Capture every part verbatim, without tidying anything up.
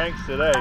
pranks today.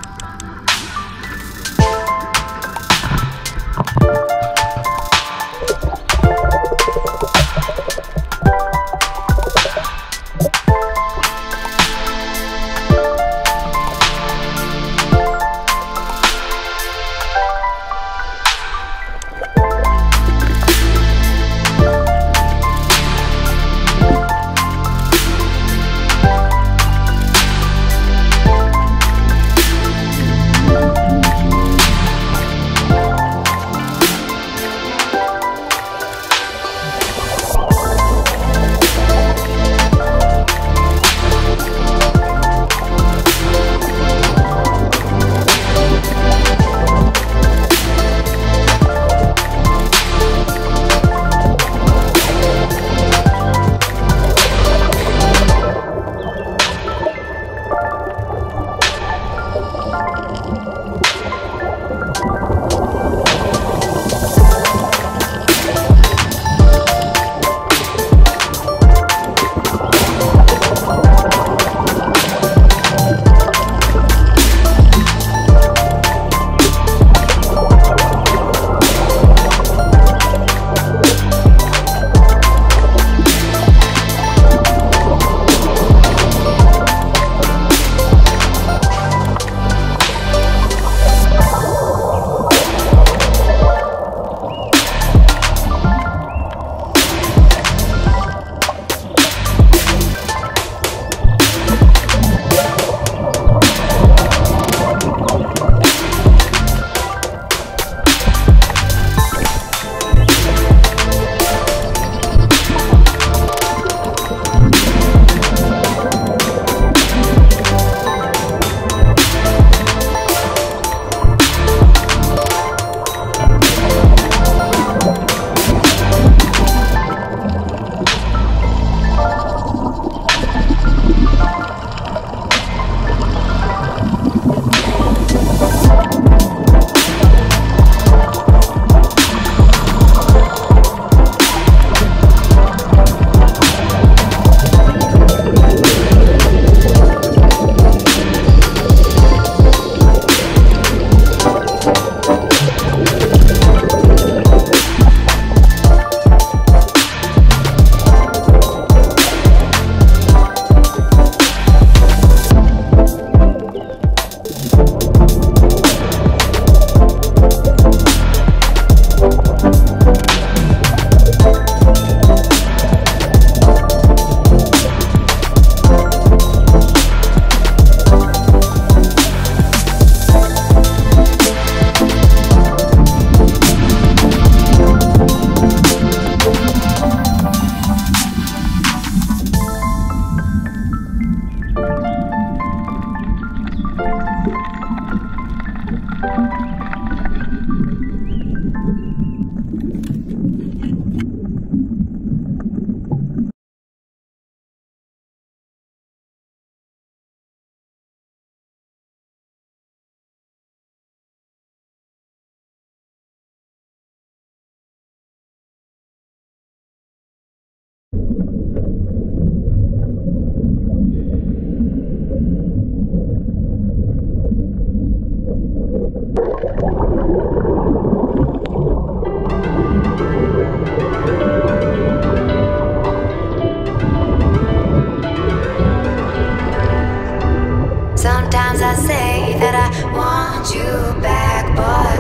Sometimes I say that I want you back, but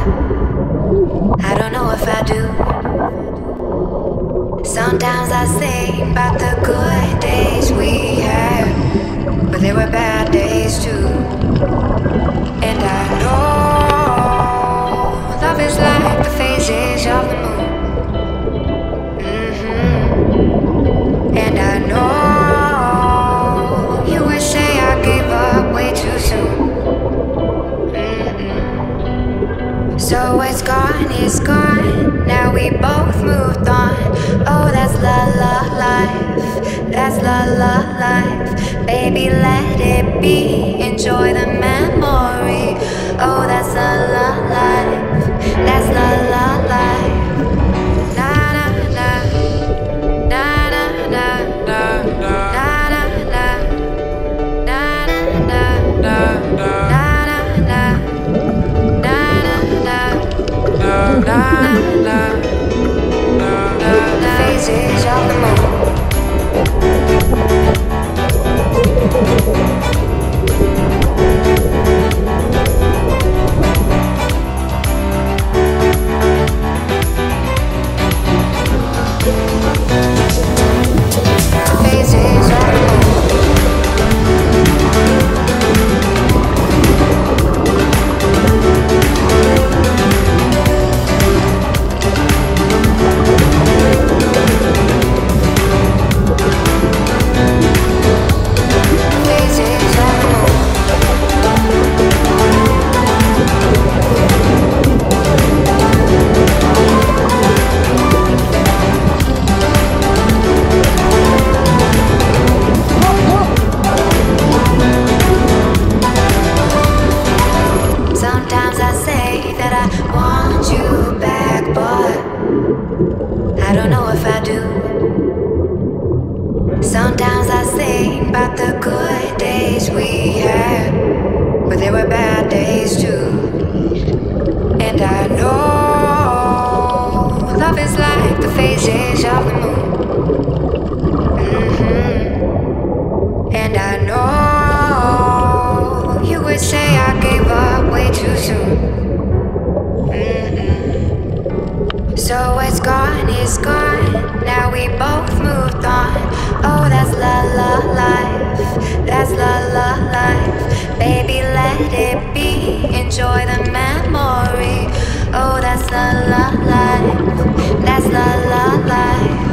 I don't know if I do. Sometimes I think about the good days we had, but there were bad days too. And I know love is like the phases of the moon. Mm-hmm. And I know you would say I gave up way too soon. Mm-mm. So it's gone, it's gone. Now we both moved on. Oh, that's la la life. That's la la life. Baby, let it be. Enjoy the memory. Oh, that's la la life. That's la la life. Na na na. Na na na. Na na na. Na na na. Na na na. we had, but there were bad days too. And I know love is like the phases of the moon. Mm-hmm. And I know you would say I gave up way too soon. Mm-hmm. So what's gone is gone. Now we both moved on. Oh, that's la la life. That's la la life. Baby, let it be. Enjoy the memory. Oh, that's la la life. That's la la life.